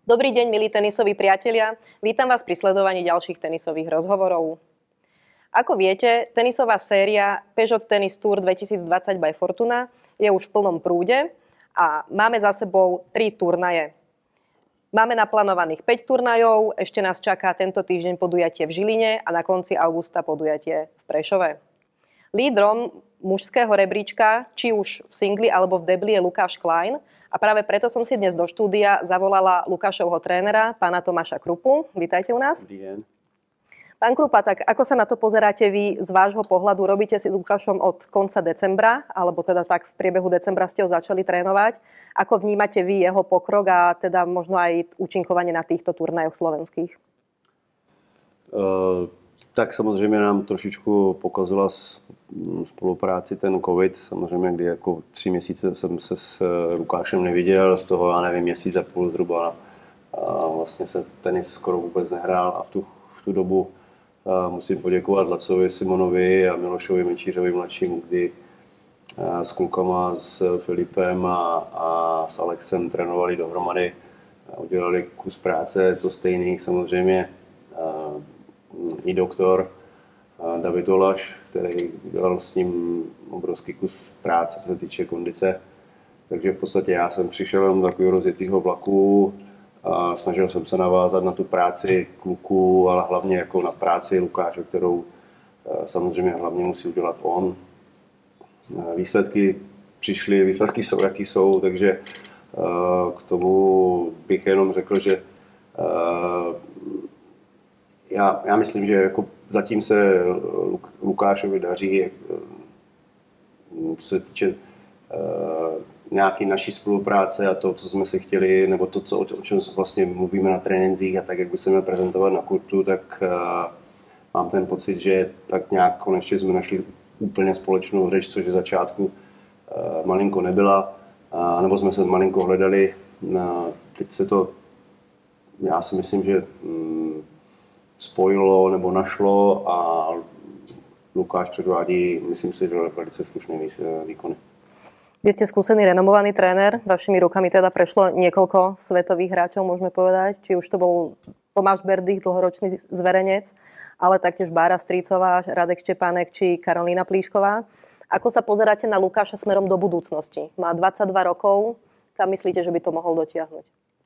Dobrý deň, milí tenisoví priatelia. Vítam vás pri sledovaní ďalších tenisových rozhovorov. Ako viete, tenisová séria Peugeot Tennis Tour 2020 by Fortuna je už v plnom prúde a máme za sebou 3 turnaje. Máme naplánovaných 5 turnajov, ešte nás čaká tento týždeň podujatie v Žiline a na konci augusta podujatie v Prešove. Lídrom mužského rebríčka, či už v singli alebo v debli, je Lukáš Klein. A práve preto som si dnes do štúdia zavolala Lukášovho trénera, pána Tomáša Krupu. Vítajte u nás. Dobrý deň. Pán Krupa, tak ako sa na to pozeráte vy z vášho pohľadu? Robíte si s Lukášom od konca decembra, alebo teda tak v priebehu decembra ste ho začali trénovať. Ako vnímate vy jeho pokrok a teda možno aj účinkovanie na týchto turnajoch slovenských? Tak samozřejmě nám trošičku pokazila spolupráci ten covid, samozřejmě, kdy jako 3 měsíce jsem se s Lukášem neviděl, z toho já nevím, měsíc a půl zhruba a vlastně se tenis skoro vůbec nehrál a v tu dobu musím poděkovat Lacovi Simonovi a Milošovi Menčířovi mladšímu, kdy s klukama, s Filipem a s Alexem trénovali dohromady a udělali kus práce, to stejný samozřejmě i doktor David Olaš, který dělal s ním obrovský kus práce, co se týče kondice. Takže v podstatě já jsem přišel jenom takového rozjetého vlaku a snažil jsem se navázat na tu práci kluků, ale hlavně jako na práci Lukáše, kterou samozřejmě hlavně musí udělat on. Výsledky přišly, výsledky jsou, jaký jsou, takže k tomu bych jenom řekl, že já myslím, že jako zatím se Lukášovi daří, co se týče nějaké naší spolupráce a to, co jsme si chtěli, nebo to, o čem vlastně mluvíme na trénincích a tak, jak by se měl prezentovat na kurtu, tak mám ten pocit, že tak nějak konečně jsme našli úplně společnou řeč, což v začátku malinko nebyla, nebo jsme se malinko hledali. Teď se to, já si myslím, že spojilo nebo našlo a Lukáš předvádí, myslím si, že velice slušné výkony. Vy ste skúsený, renomovaný tréner. Vašimi rukami teda prešlo niekoľko svetových hráčov, môžeme povedať. Či už to bol Tomáš Berdych, dlhoročný zverenec, ale taktiež Bára Strícová, Radek Štěpánek či Karolína Plíšková. Ako sa pozeráte na Lukáša smerom do budúcnosti? Má 22 rokov. Kam myslíte, že by to mohol dotiahnuť?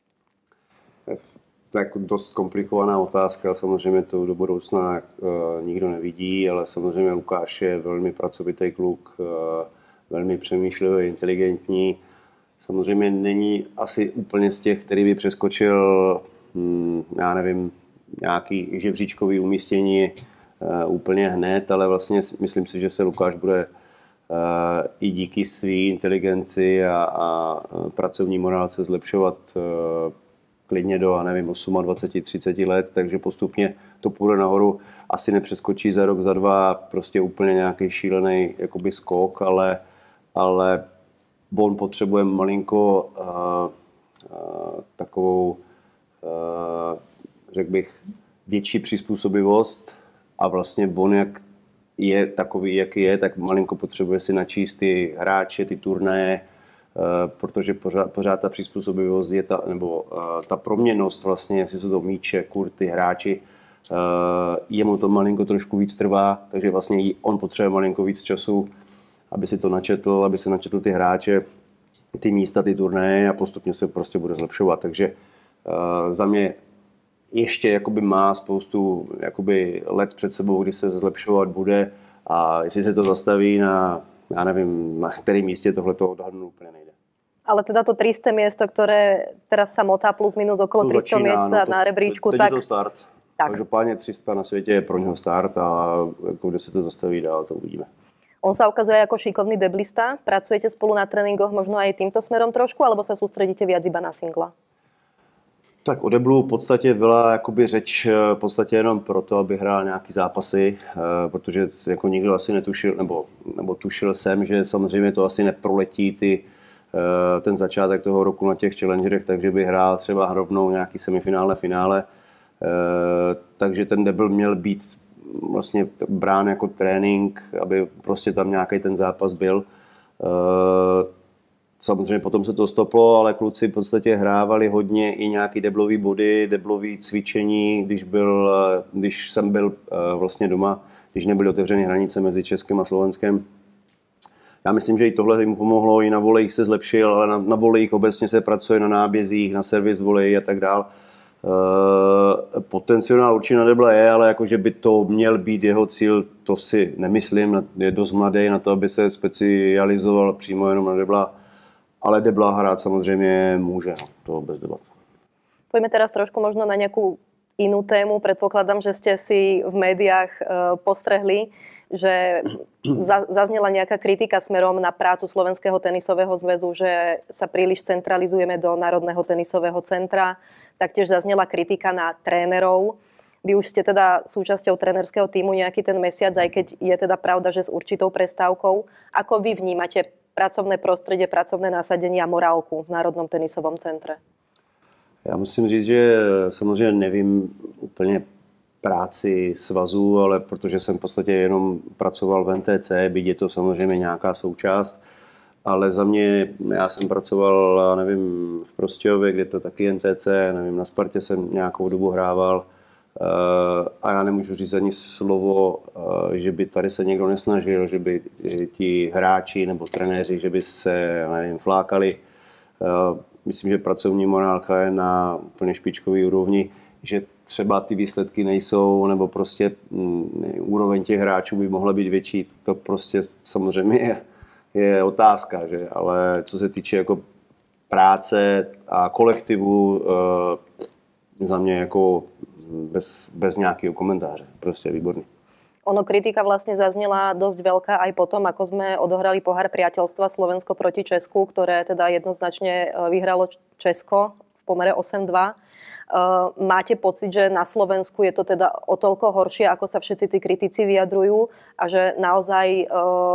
To je jako dost komplikovaná otázka, samozřejmě to do budoucna nikdo nevidí, ale samozřejmě Lukáš je velmi pracovitý kluk, velmi přemýšlivý, inteligentní. Samozřejmě není asi úplně z těch, který by přeskočil, já nevím, nějaký žebříčkový umístění úplně hned, ale vlastně myslím si, že se Lukáš bude i díky své inteligenci a pracovní morálce zlepšovat klidně do, já nevím, 28, 30 let, takže postupně to půjde nahoru. Asi nepřeskočí za rok, za dva prostě úplně nějaký šílený jakoby skok, ale on potřebuje malinko takovou, řekl bych, větší přizpůsobivost a vlastně on, jak je takový, jaký je, tak malinko potřebuje si načíst ty hráče, ty turnaje, protože pořád ta přizpůsobivost je ta proměnnost vlastně, jestli jsou to míče, kurty, hráči, jemu to malinko trošku víc trvá, takže vlastně on potřebuje malinko víc času, aby si to načetl, aby se načetl ty hráče, ty místa, ty turnaje a postupně se prostě bude zlepšovat. Takže za mě ještě jakoby má spoustu jakoby let před sebou, kdy se zlepšovat bude a jestli se to zastaví na, já nevím, na kterém místě tohle to odhadnu úplně nejde. Ale teda to 300 miesto, ktoré teraz sa motá plus minus okolo 300 miest na rebríčku, teď tak... je to start. Tak. Každopádně 300 na světě je pro něho start a jako kde se to zastaví dál, to uvidíme. On sa ukazuje ako šikovný deblista. Pracujete spolu na tréningoch možno aj týmto smerom trošku, alebo sa sústredíte viac iba na singla? Tak o deblu v podstatě byla jakoby řeč v podstatě jenom proto, aby hrál nějaký zápasy, protože jako nikdo asi netušil, nebo tušil jsem, že samozřejmě to asi neproletí ten začátek toho roku na těch challengerech, takže by hrál třeba rovnou nějaký semifinále, finále. Takže ten debl měl být vlastně brán jako trénink, aby prostě tam nějaký ten zápas byl. samozřejmě potom se to stoplo, ale kluci v podstatě hrávali hodně i nějaký deblový body, deblový cvičení, když jsem byl vlastně doma, když nebyly otevřeny hranice mezi Českem a Slovenskem. Já myslím, že i tohle jim pomohlo, i na volejích se zlepšil, ale na volejích obecně se pracuje na nábězích, na servis voleji a tak dál. Potenciál určitě na debla je, ale jakože by to měl být jeho cíl, to si nemyslím. Je dost mladý na to, aby se specializoval přímo jenom na debla, ale debla hrát samozřejmě může, no, to bez debat. Poďme teraz trošku možno na nejakú inú tému. Predpokladám, že ste si v médiách postrehli, že zaznela nejaká kritika smerom na prácu Slovenského tenisového zväzu, že sa príliš centralizujeme do Národného tenisového centra. Taktiež zaznela kritika na trénerov. Vy už ste teda súčasťou trénerského tímu nejaký ten mesiac, aj keď je teda pravda, že s určitou prestávkou. Ako vy vnímate pracovné prostredie, pracovné nasadenie a morálku v Národnom tenisovom centre? Já musím říct, že samozřejmě nevím úplně práci svazů, ale protože jsem v podstatě jenom pracoval v NTC, byť je to samozřejmě nějaká součást, ale za mě, já jsem pracoval, nevím, v Prostějově, kde to taky NTC, nevím, na Spartě jsem nějakou dobu hrával a já nemůžu říct ani slovo, že by tady se někdo nesnažil, že by ti hráči nebo trenéři, že by se, nevím, flákali. Myslím, že pracovní morálka je na úplně špičkový úrovni, že třeba ty výsledky nejsou, nebo prostě úroveň těch hráčů by mohla být větší. To prostě samozřejmě je otázka, že? Ale co se týče jako práce a kolektivu, za mě jako bez nějakého komentáře. Prostě výborný. Ono kritika vlastne zaznela dosť veľká aj potom, ako sme odohrali pohár priateľstva Slovensko proti Česku, ktoré teda jednoznačne vyhralo Česko v pomere 8-2. Máte pocit, že na Slovensku je to teda o toľko horšie, ako sa všetci tí kritici vyjadrujú a že naozaj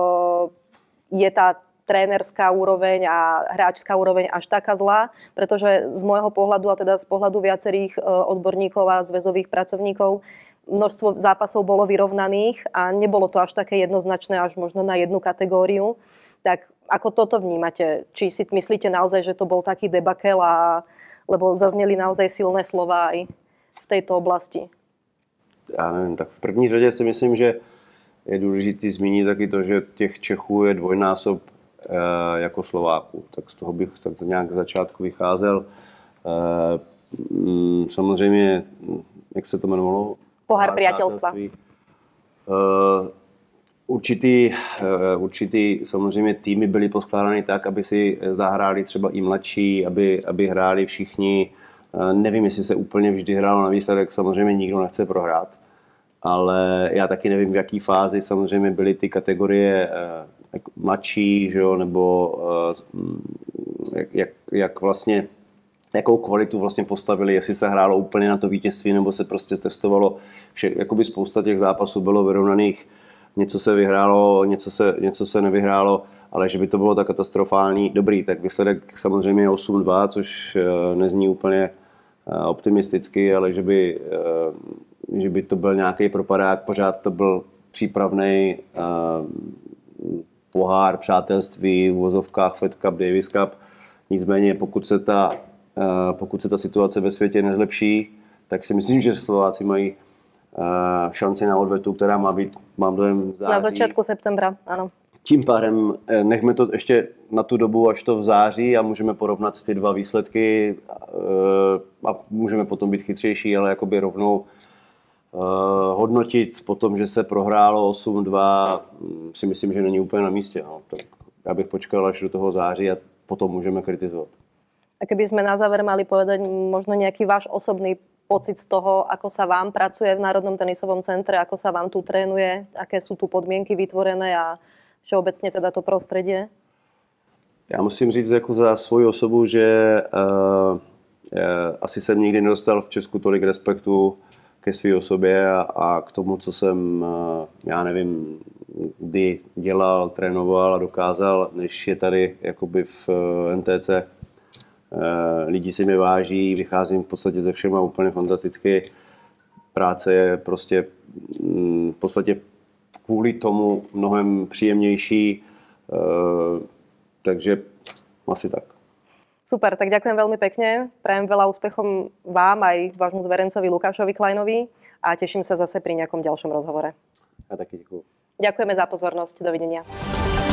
je tá trénerská úroveň a hráčská úroveň až taká zlá, pretože z môjho pohľadu a teda z pohľadu viacerých odborníkov a zväzových pracovníkov množstvo zápasov bolo vyrovnaných a nebolo to až také jednoznačné, až možno na jednu kategóriu. Tak ako toto vnímate? Či si myslíte naozaj, že to bol taký debakel, lebo zazneli naozaj silné slova aj v tejto oblasti? Já nevím, tak v první řadě si myslím, že je důležité zmínit taky to, že těch Čechů je dvojnásob jako Slováků. Tak z toho bych tak nějak z začátku vycházel. Samozřejmě, jak se to jmenovalo? Pohár priateľstva. Určitý samozřejmě týmy byly poskládány tak, aby si zahráli třeba i mladší, aby hráli všichni. Nevím, jestli se úplně vždy hrálo na výsledek, samozřejmě nikdo nechce prohrát. Ale já taky nevím, v jaký fázi samozřejmě byly ty kategorie mladší, že jo, nebo jak vlastně jakou kvalitu vlastně postavili, jestli se hrálo úplně na to vítězství, nebo se prostě testovalo jakoby spousta těch zápasů bylo vyrovnaných, něco se vyhrálo, něco se nevyhrálo, ale že by to bylo tak katastrofální, dobrý, tak výsledek samozřejmě je 8-2, což nezní úplně optimisticky, ale že by to byl nějaký propadák, pořád to byl přípravný pohár, přátelství, v uvozovkách Fed Cup, Davis Cup, nicméně pokud se ta situace ve světě nezlepší, tak si myslím, že Slováci mají šanci na odvetu, která má být, mám dojem, v září. Na začátku septembra, ano. Tím pádem nechme to ještě na tu dobu, až to v září a můžeme porovnat ty dva výsledky a můžeme potom být chytřejší, ale jakoby rovnou hodnotit po tom, že se prohrálo 8-2, si myslím, že není úplně na místě. No. Tak já bych počkal až do toho září a potom můžeme kritizovat. A keby sme na záver mali povedať možno nejaký váš osobný pocit z toho, ako sa vám pracuje v Národnom tenisovom centre, ako sa vám tu trénuje, aké sú tu podmienky vytvorené a všeobecne teda to prostredie? Já musím říct jako za svoji osobu, že asi jsem nikdy nedostal v Česku tolik respektu ke své osobě a k tomu, co jsem, já nevím, kdy dělal, trénoval a dokázal, než je tady jakoby v NTC. Lidi si mi váží, vycházím v podstatě ze všema úplně fantasticky. Práce je prostě v podstatě kvůli tomu mnohem příjemnější. Takže Asi tak. Super, tak ďakujem veľmi pekne. Prajem veľa úspechom vám aj vášmu zverencovi Lukášovi Kleinovi a teším sa zase pri nejakom ďalšom rozhovore. Ja taky děkuju. Ďakujeme za pozornosť. Dovidenia.